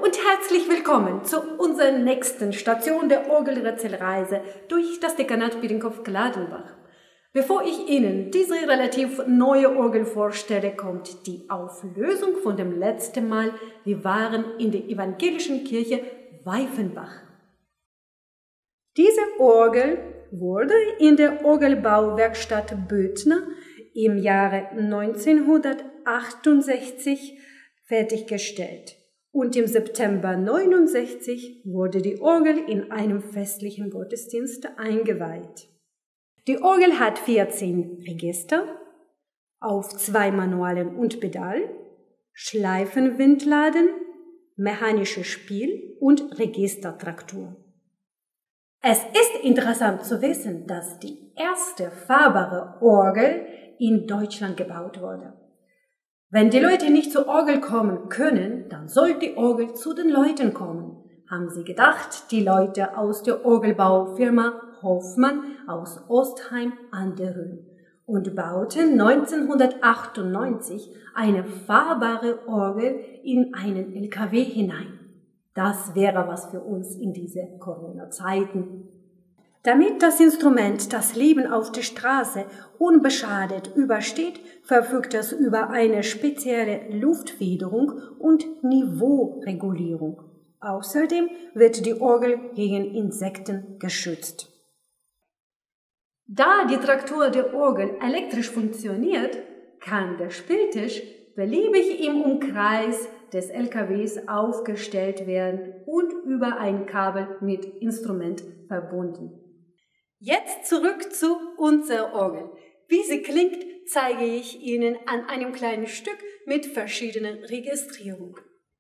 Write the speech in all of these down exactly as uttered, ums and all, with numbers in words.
und herzlich willkommen zu unserer nächsten Station der Orgelrätselreise durch das Dekanat Biedenkopf-Gladenbach. Bevor ich Ihnen diese relativ neue Orgel vorstelle, kommt die Auflösung von dem letzten Mal. Wir waren in der evangelischen Kirche Weifenbach. Diese Orgel wurde in der Orgelbauwerkstatt Böthner im Jahre neunzehnhundertachtundsechzig fertiggestellt und im September neunundsechzig wurde die Orgel in einem festlichen Gottesdienst eingeweiht. Die Orgel hat vierzehn Register auf zwei Manualen und Pedal, Schleifenwindladen, mechanisches Spiel und Registertraktur. Es ist interessant zu wissen, dass die erste fahrbare Orgel in Deutschland gebaut wurde. Wenn die Leute nicht zur Orgel kommen können, dann soll die Orgel zu den Leuten kommen, haben sie gedacht, die Leute aus der Orgelbaufirma Hoffmann aus Ostheim an der Rhön und bauten neunzehnhundertachtundneunzig eine fahrbare Orgel in einen L K W hinein. Das wäre was für uns in diese Corona-Zeiten. Damit das Instrument das Leben auf der Straße unbeschadet übersteht, verfügt es über eine spezielle Luftfederung und Niveauregulierung. Außerdem wird die Orgel gegen Insekten geschützt. Da die Traktur der Orgel elektrisch funktioniert, kann der Spieltisch beliebig im Umkreis des L K Ws aufgestellt werden und über ein Kabel mit Instrument verbunden. Jetzt zurück zu unserer Orgel. Wie sie klingt, zeige ich Ihnen an einem kleinen Stück mit verschiedenen Registrierungen.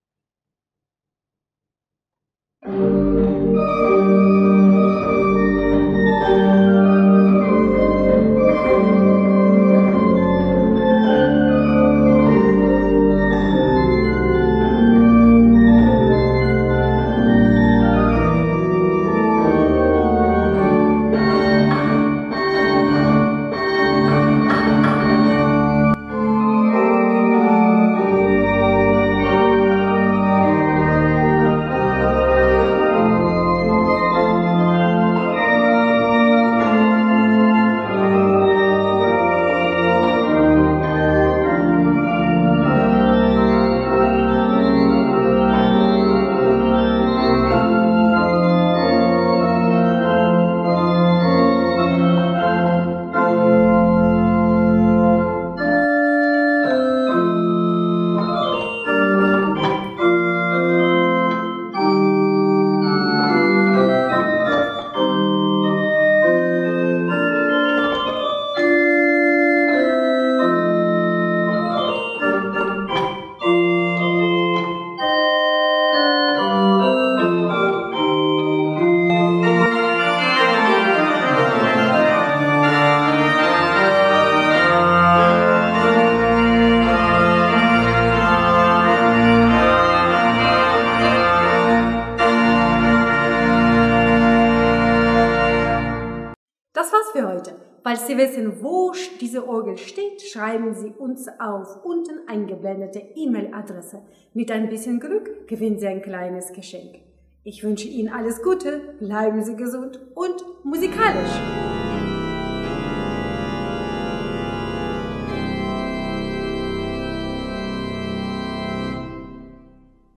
Das war's für heute. Falls Sie wissen, wo diese Orgel steht, schreiben Sie uns auf unten eingeblendete E-Mail-Adresse. Mit ein bisschen Glück gewinnen Sie ein kleines Geschenk. Ich wünsche Ihnen alles Gute, bleiben Sie gesund und musikalisch.